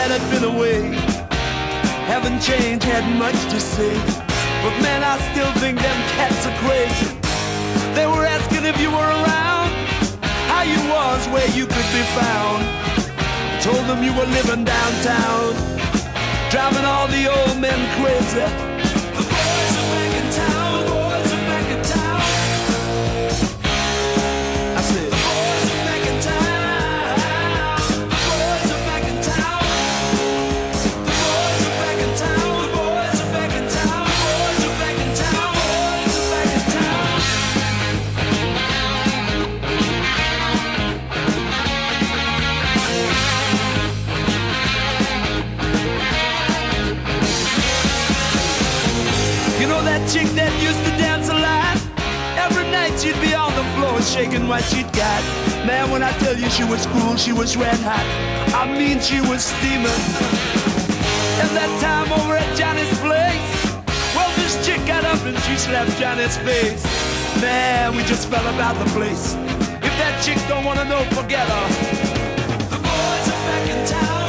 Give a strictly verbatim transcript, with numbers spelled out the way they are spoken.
that had been away. Haven't changed, had much to say. But man, I still think them cats are crazy. They were asking if you were around, how you was, where you could be found. Told them you were living downtown, driving all the old men crazy. The boys are back in town, the boys are back in town. I said, the boys are back in town, the boys are back in town. The boys are back in town, the boys are back in town, the boys are back in town, boys are back in town. You know that chick that used to dance a lot? Every night she'd be on the floor shaking what she'd got. Man, when I tell you she was cool, she was red hot. I mean, she was steaming. And that time over at Johnny's place, well, this chick got up and she slapped Johnny's face. Man, we just fell about the place. If that chick don't wanna know, forget her. The boys are back in town.